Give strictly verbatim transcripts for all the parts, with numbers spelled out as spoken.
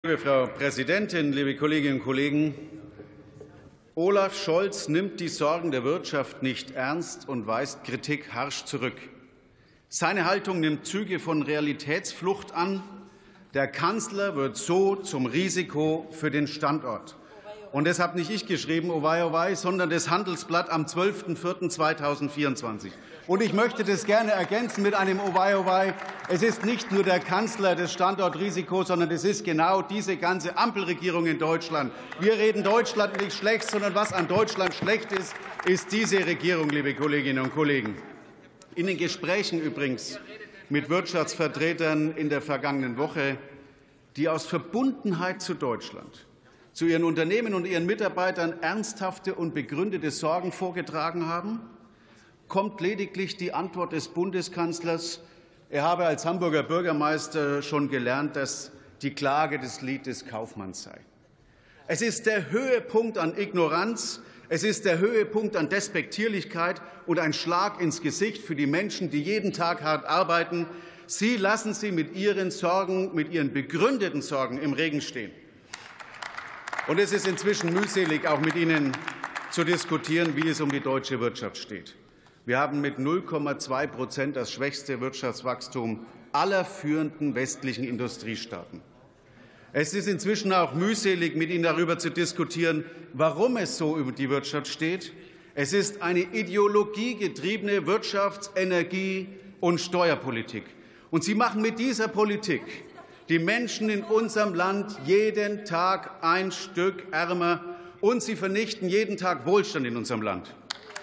Liebe Frau Präsidentin, liebe Kolleginnen und Kollegen! Olaf Scholz nimmt die Sorgen der Wirtschaft nicht ernst und weist Kritik harsch zurück. Seine Haltung nimmt Züge von Realitätsflucht an. Der Kanzler wird so zum Risiko für den Standort. Und das habe nicht ich geschrieben, oh wei, oh wei, sondern das Handelsblatt am zwölften vierten zweitausendvierundzwanzig. Und ich möchte das gerne ergänzen mit einem oh wei, oh wei. Es ist nicht nur der Kanzler des Standortrisikos, sondern es ist genau diese ganze Ampelregierung in Deutschland. Wir reden Deutschland nicht schlecht, sondern was an Deutschland schlecht ist, ist diese Regierung, liebe Kolleginnen und Kollegen. In den Gesprächen übrigens mit Wirtschaftsvertretern in der vergangenen Woche, die aus Verbundenheit zu Deutschland, zu ihren Unternehmen und ihren Mitarbeitern ernsthafte und begründete Sorgen vorgetragen haben, kommt lediglich die Antwort des Bundeskanzlers. Er habe als Hamburger Bürgermeister schon gelernt, dass die Klage das Lied des Kaufmanns sei. Es ist der Höhepunkt an Ignoranz, es ist der Höhepunkt an Despektierlichkeit und ein Schlag ins Gesicht für die Menschen, die jeden Tag hart arbeiten. Sie lassen sie mit ihren Sorgen, mit ihren begründeten Sorgen im Regen stehen. Und es ist inzwischen mühselig, auch mit Ihnen zu diskutieren, wie es um die deutsche Wirtschaft steht. Wir haben mit null Komma zwei Prozent das schwächste Wirtschaftswachstum aller führenden westlichen Industriestaaten. Es ist inzwischen auch mühselig, mit Ihnen darüber zu diskutieren, warum es so über die Wirtschaft steht. Es ist eine ideologiegetriebene Wirtschafts-, Energie- und Steuerpolitik. Und Sie machen mit dieser Politik die Menschen in unserem Land jeden Tag ein Stück ärmer, und Sie vernichten jeden Tag Wohlstand in unserem Land.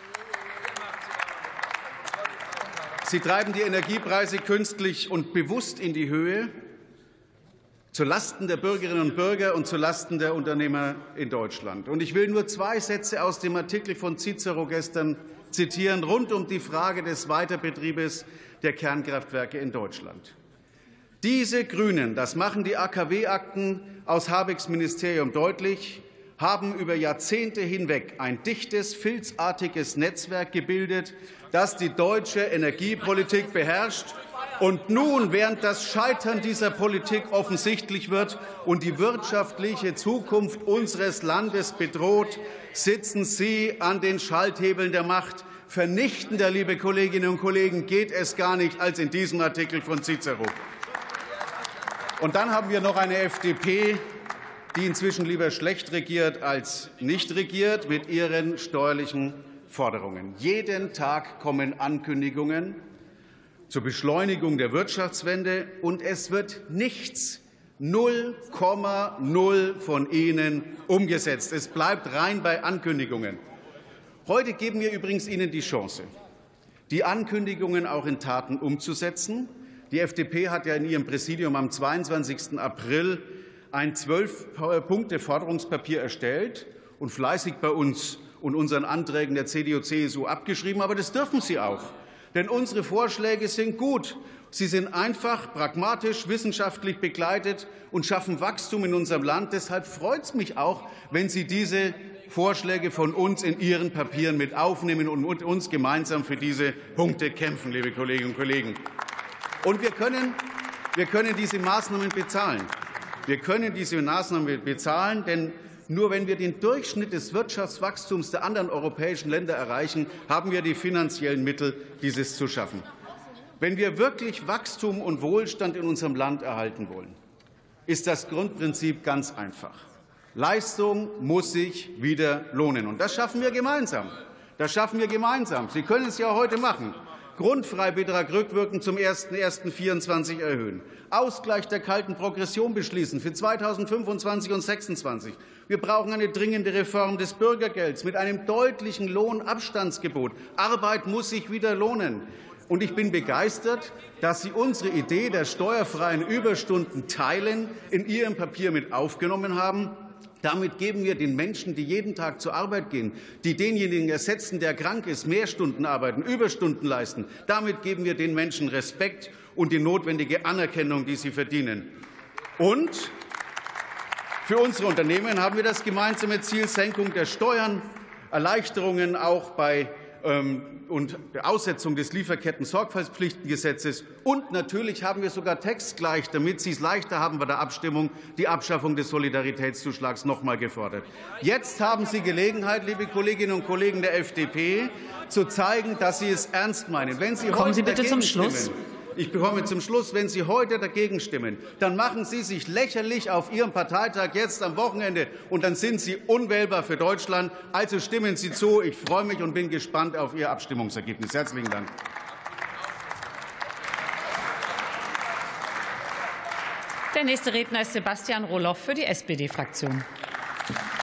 Sie treiben die Energiepreise künstlich und bewusst in die Höhe, zulasten der Bürgerinnen und Bürger und zulasten der Unternehmer in Deutschland. Und ich will nur zwei Sätze aus dem Artikel von Cicero gestern zitieren, rund um die Frage des Weiterbetriebes der Kernkraftwerke in Deutschland. Diese Grünen, das machen die A K W-Akten aus Habecks Ministerium deutlich, haben über Jahrzehnte hinweg ein dichtes, filzartiges Netzwerk gebildet, das die deutsche Energiepolitik beherrscht. Und nun, während das Scheitern dieser Politik offensichtlich wird und die wirtschaftliche Zukunft unseres Landes bedroht, sitzen Sie an den Schalthebeln der Macht. Vernichtender, liebe Kolleginnen und Kollegen, geht es gar nicht als in diesem Artikel von Cicero. Und dann haben wir noch eine F D P, die inzwischen lieber schlecht regiert als nicht regiert, mit ihren steuerlichen Forderungen. Jeden Tag kommen Ankündigungen zur Beschleunigung der Wirtschaftswende, und es wird nichts, null Komma null von ihnen umgesetzt. Es bleibt rein bei Ankündigungen. Heute geben wir übrigens Ihnen die Chance, die Ankündigungen auch in Taten umzusetzen. Die F D P hat ja in ihrem Präsidium am zweiundzwanzigsten April ein Zwölf-Punkte-Forderungspapier erstellt und fleißig bei uns und unseren Anträgen der C D U C S U abgeschrieben. Aber das dürfen Sie auch, denn unsere Vorschläge sind gut. Sie sind einfach, pragmatisch, wissenschaftlich begleitet und schaffen Wachstum in unserem Land. Deshalb freut es mich auch, wenn Sie diese Vorschläge von uns in Ihren Papieren mit aufnehmen und mit uns gemeinsam für diese Punkte kämpfen, liebe Kolleginnen und Kollegen. Und wir können, wir können diese Maßnahmen bezahlen. Wir können diese Maßnahmen bezahlen, denn nur wenn wir den Durchschnitt des Wirtschaftswachstums der anderen europäischen Länder erreichen, haben wir die finanziellen Mittel, dieses zu schaffen. Wenn wir wirklich Wachstum und Wohlstand in unserem Land erhalten wollen, ist das Grundprinzip ganz einfach. Leistung muss sich wieder lohnen. Und das schaffen wir gemeinsam. Das schaffen wir gemeinsam. Sie können es ja heute machen. Grundfreibetrag rückwirkend zum ersten ersten vierundzwanzig erhöhen, Ausgleich der kalten Progression beschließen für zweitausendfünfundzwanzig und zweitausendsechsundzwanzig. Wir brauchen eine dringende Reform des Bürgergelds mit einem deutlichen Lohnabstandsgebot. Arbeit muss sich wieder lohnen. Und ich bin begeistert, dass Sie unsere Idee der steuerfreien Überstunden teilen, in Ihrem Papier mit aufgenommen haben. Damit geben wir den Menschen, die jeden Tag zur Arbeit gehen, die denjenigen ersetzen, der krank ist, mehr Stunden arbeiten, Überstunden leisten. Damit geben wir den Menschen Respekt und die notwendige Anerkennung, die sie verdienen. Und für unsere Unternehmen haben wir das gemeinsame Ziel Senkung der Steuern, Erleichterungen auch bei und der Aussetzung des Lieferketten-Sorgfaltspflichtengesetzes. Und natürlich haben wir sogar textgleich, damit Sie es leichter haben bei der Abstimmung, die Abschaffung des Solidaritätszuschlags noch einmal gefordert. Jetzt haben Sie Gelegenheit, liebe Kolleginnen und Kollegen der F D P, zu zeigen, dass Sie es ernst meinen. Wenn Sie Kommen heute Sie bitte zum Schluss. Stimmen, Ich bekomme zum Schluss, wenn Sie heute dagegen stimmen, dann machen Sie sich lächerlich auf Ihrem Parteitag jetzt am Wochenende, und dann sind Sie unwählbar für Deutschland. Also stimmen Sie zu. Ich freue mich und bin gespannt auf Ihr Abstimmungsergebnis. Herzlichen Dank. Der nächste Redner ist Sebastian Roloff für die S P D-Fraktion.